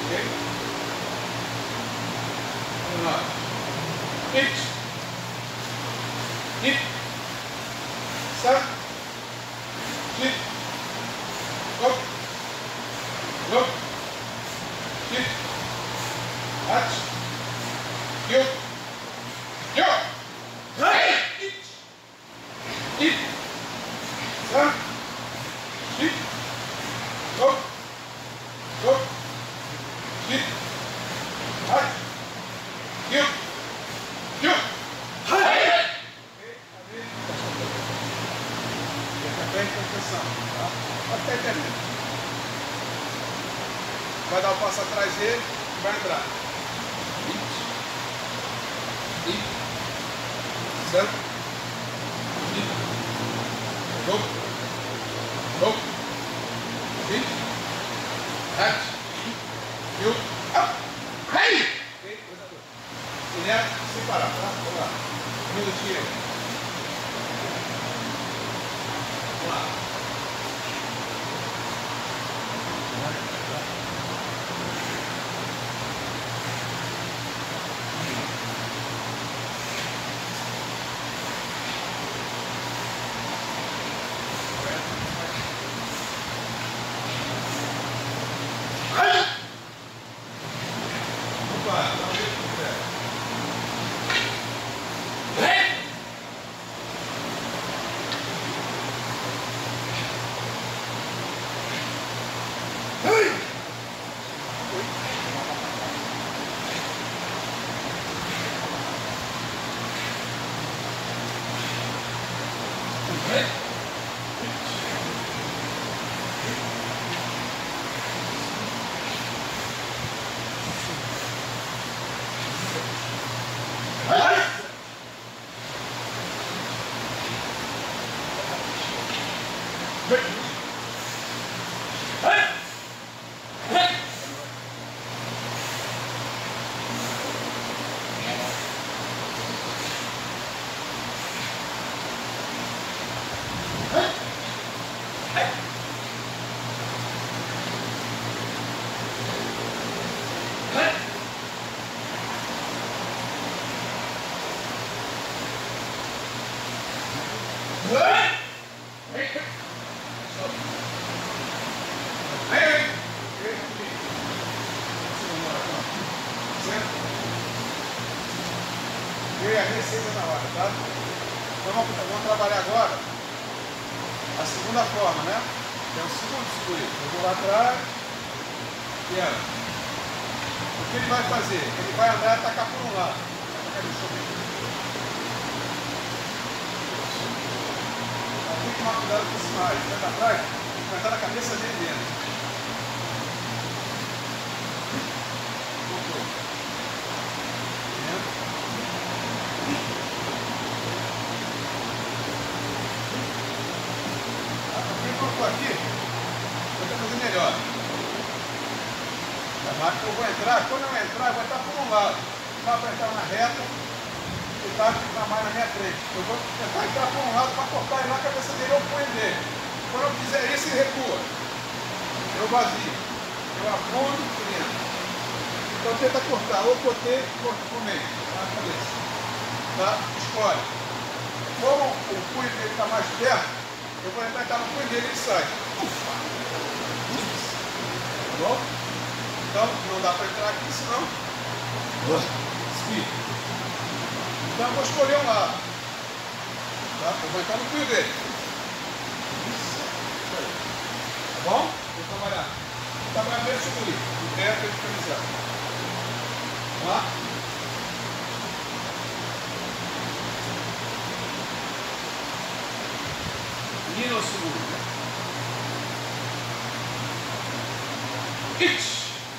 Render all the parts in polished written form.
Ok? Vamos lá. Hit. Hit. Start. Hit. Go. Go. Hit. Hatch. Yo. Yo. Hey. Hit. Hit. Start. Hit. Go. Go. Hit. Hatch. Yo. Yo. Hey. Presta atenção, tá? Pode estar entendendo. Vai dar o passo atrás dele e vai entrar. Certo? Go. Go. Hit. Hatch. You. Up. Hey! Ok? Coisa boa. Direto, sem parar, tá? Vamos lá. Um minutinho. Vamos lá. E a receita na hora, tá? Então vamos trabalhar agora a segunda forma, né? Que é o segundo split. Eu vou lá atrás e ela. O que ele vai fazer? Ele vai andar e atacar por um lado. Tem que tomar cuidado com esse mar. Ele vai pra trás, vai entrar na cabeça dele dentro. Aqui, vou tentar fazer melhor. Eu vou entrar, quando eu entrar, eu vou entrar por um lado. Não para entrar na reta e tá mais na minha frente. Eu vou tentar entrar por um lado para cortar ele na cabeça dele ou põe dele. Quando eu fizer isso, ele recua. Eu vazio. Eu afundo por dentro. Então tenta cortar, ou cortei, corto por meio, na cabeça. Tá? Escolhe. Como o punho dele está mais perto, eu vou entrar no punho dele e ele sai. Tá bom? Então, não dá para entrar aqui, senão... Então, eu vou escolher um lado. Tá? Eu vou entrar no punho dele. Tá bom? Vou trabalhar. Vou trabalhar bem esse punho. De perto e de camisão. Vamos lá? E no segundo. It.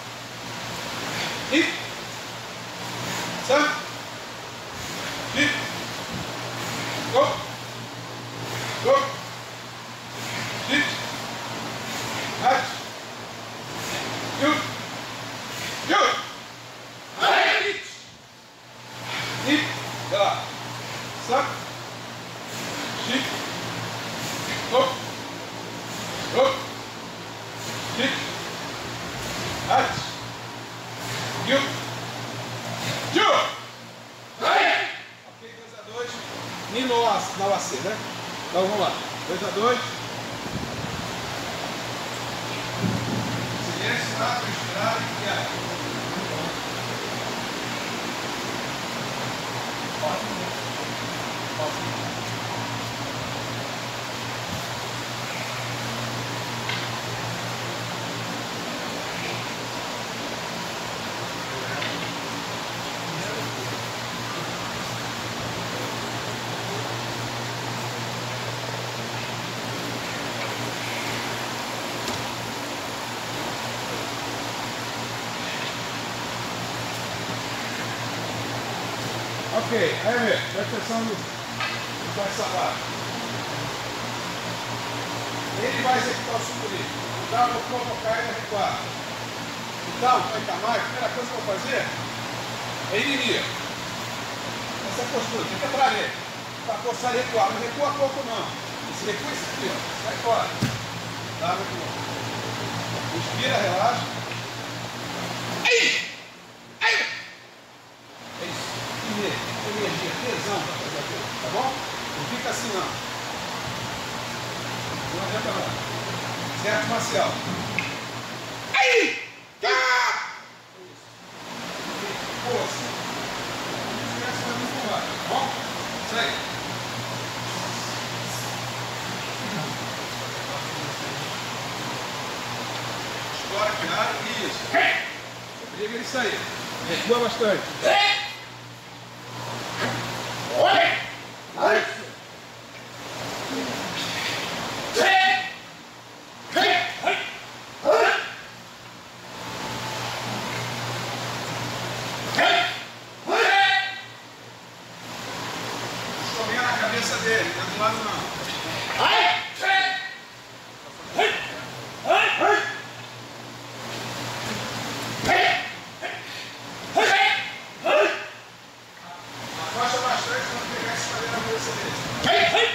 It. Sam. It. Go. Go. It. Hatch. You. You. It. It. Lá. Sam. It. Go. Go. Hit. Hatch. Então vamos lá. 2 a 2. Silêncio, nada, respirar e criar. Ok, aí mesmo, presta atenção no essa barra. Ele vai executar o sucuri. Então, eu vou provocar ele a recuar. Então, vai camar, a primeira coisa que eu vou fazer é inibir. Essa postura, fica para ele. Para forçar ele a recuar. Não recua pouco não. Esse recua esse aqui, ó. Sai fora. Tá, muito bom. Inspira, relaxa. Aí! Energia, tesão para fazer aquilo, tá bom? Não fica assim não. Não adianta não. Certo, Marcial? Aí! Força. Esquece para mim empurrar, tá bom? Isso aí. Explora aqui na área, isso. Briga ele sair. Recua bastante. Dele, não é do lado não. Afasta bastante para não pegar esse cabelo na cabeça dele.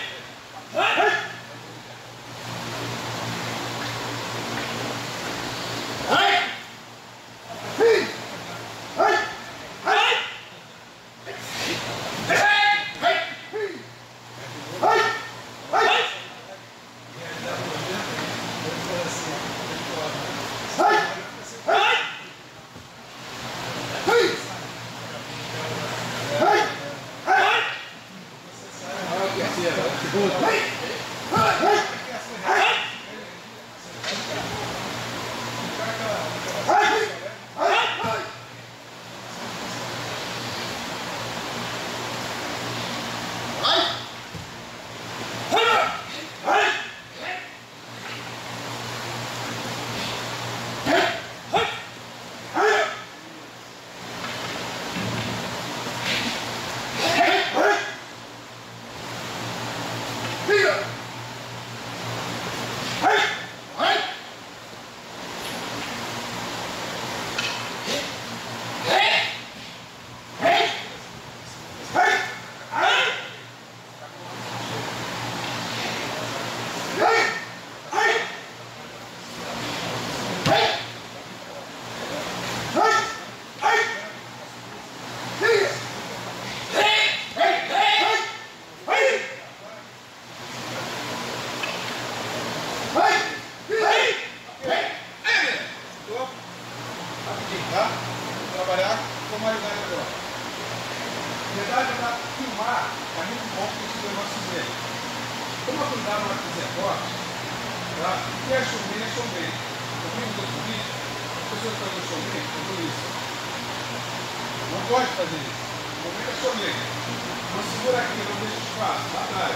Tá? Vou trabalhar com marinagem agora. Na verdade, para filmar é muito bom que esse negócio dele. Toma cuidado na hora de fazer corte, tá? E as sombrinhas são bem. Eu vi no outro vídeo, as pessoas fazem sombrinha, tudo isso. Não pode fazer isso. O momento é sombrinha. Não segura aqui, não deixa espaço, lá atrás.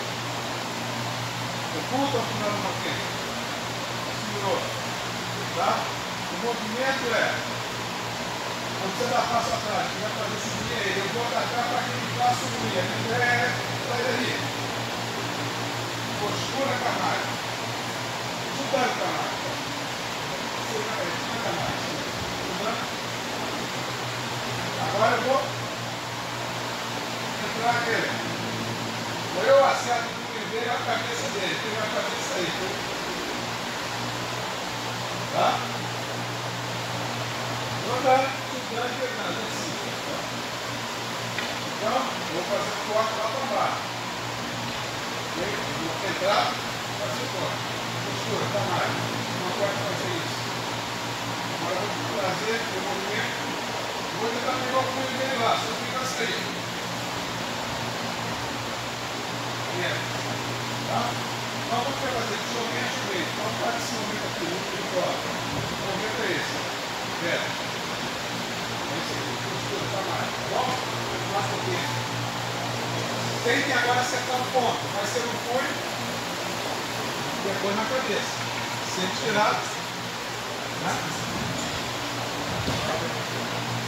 Oculta o final do maquete. Segurou. Tá? O movimento é, quando você dá passo atrás, que vai fazer subir ele, eu vou atacar para que ele faça subir. Sai daí. Postura Camargo. Estudando Camargo. Estudando Camargo. Agora eu vou entrar aqui. Eu acerto o primeiro dele a cabeça dele. Ele vai fazer isso aí. Tá? Não dá estudando e pegando assim. Então, eu vou fazer um corte lá para baixo. Entrar, fazer fora. Postura, tá mais. Não pode fazer isso. Agora eu vou trazer o movimento. Vou tentar pegar o punho dele lá, só fica sair. Tá? Então o que vai fazer? Somente o meio. Então faz esse movimento aqui, de fora. O movimento é esse. Pera. É esse aqui. Postura, tá mais. Tá bom? Faça aqui. Tentem agora acertar o ponto. Vai ser no punho. Depois na cabeça. Sempre tirado. Né?